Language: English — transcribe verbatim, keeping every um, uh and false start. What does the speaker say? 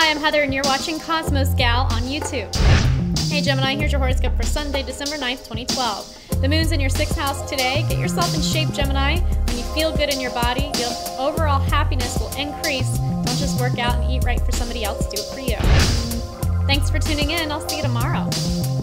Hi, I'm Heather and you're watching Cosmos Gal on YouTube. Hey Gemini, here's your horoscope for Sunday, December ninth, twenty twelve. The moon's in your sixth house today. Get yourself in shape, Gemini. When you feel good in your body, your overall happiness will increase. Don't just work out and eat right for somebody else, do it for you. Thanks for tuning in. I'll see you tomorrow.